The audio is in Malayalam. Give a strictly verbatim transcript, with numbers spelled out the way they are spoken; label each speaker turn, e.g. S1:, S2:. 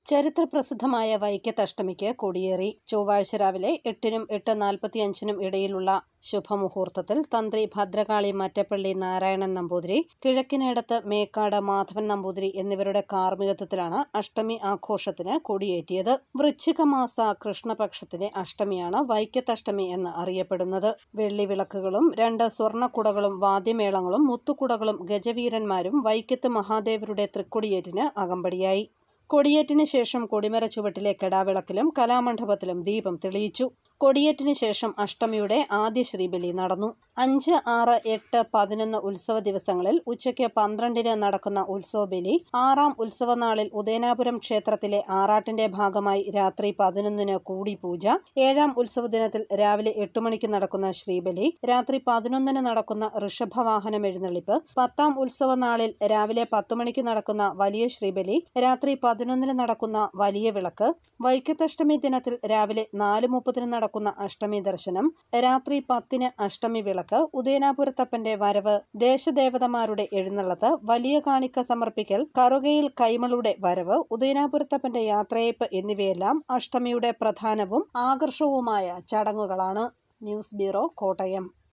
S1: ചരിത്രപ്രസിദ്ധമായ വൈക്കത്തഷ്ടമിക്ക് കൊടിയേറി. ചൊവ്വാഴ്ച രാവിലെ എട്ടിനും എട്ട് നാൽപ്പത്തിയഞ്ചിനും ഇടയിലുള്ള ശുഭമുഹൂർത്തത്തിൽ തന്ത്രി ഭദ്രകാളി മറ്റപ്പള്ളി നാരായണൻ നമ്പൂതിരി, കിഴക്കിനേടത്ത് മേക്കാട് മാധവൻ നമ്പൂതിരി എന്നിവരുടെ കാർമ്മികത്വത്തിലാണ് അഷ്ടമി ആഘോഷത്തിന് കൊടിയേറ്റിയത്. വൃശ്ചികമാസ കൃഷ്ണപക്ഷത്തിലെ അഷ്ടമിയാണ് വൈക്കത്തഷ്ടമി എന്ന് അറിയപ്പെടുന്നത്. വെള്ളിവിളക്കുകളും രണ്ട് സ്വർണ്ണക്കുടകളും വാദ്യമേളങ്ങളും മുത്തുക്കുടകളും ഗജവീരന്മാരും വൈക്കത്ത് മഹാദേവരുടെ തൃക്കൊടിയേറ്റിന് അകമ്പടിയായി. കൊടിയേറ്റിന് ശേഷം കൊടിമര ചുവട്ടിലെ കെടാവിളക്കിലും കലാമണ്ഡപത്തിലും ദീപം തെളിയിച്ചു. കൊടിയേറ്റിന് ശേഷം അഷ്ടമിയുടെ ആദ്യ ശ്രീബലി നടന്നു. അഞ്ച്, ആറ്, എട്ട്, പതിനൊന്ന് ഉത്സവ ദിവസങ്ങളിൽ ഉച്ചയ്ക്ക് പന്ത്രണ്ടിന് നടക്കുന്ന ഉത്സവബലി, ആറാം ഉത്സവനാളിൽ ഉദയനാപുരം ക്ഷേത്രത്തിലെ ആറാട്ടിന്റെ ഭാഗമായി രാത്രി പതിനൊന്നിന് കൂടിപൂജ, ഏഴാം ഉത്സവദിനത്തിൽ രാവിലെ എട്ടു മണിക്ക് നടക്കുന്ന ശ്രീബലി, രാത്രി പതിനൊന്നിന് നടക്കുന്ന ഋഷഭവാഹനം എഴുന്നള്ളിപ്പ്, പത്താം ഉത്സവനാളിൽ രാവിലെ പത്തു മണിക്ക് നടക്കുന്ന വലിയ ശ്രീബലി, രാത്രി പതിനൊന്നിന് നടക്കുന്ന വലിയ വിളക്ക്, വൈക്കത്തഷ്ടമി ദിനത്തിൽ രാവിലെ നാല് മുപ്പതിന് നടക്കുന്ന അഷ്ടമി ദർശനം, രാത്രി പത്തിന് അഷ്ടമി വിളക്ക്, ഉദയനാപുരത്തപ്പന്റെ വരവ്, ദേശദേവതമാരുടെ എഴുന്നള്ളത്ത്, വലിയ കാണിക്ക സമർപ്പിക്കൽ, കറുകയിൽ കൈമളുടെ വരവ്, ഉദയനാപുരത്തപ്പന്റെ യാത്രയയപ്പ് എന്നിവയെല്ലാം അഷ്ടമിയുടെ പ്രധാനവും ആകർഷകവുമായ ചടങ്ങുകളാണ്. News bureau, Kottayam.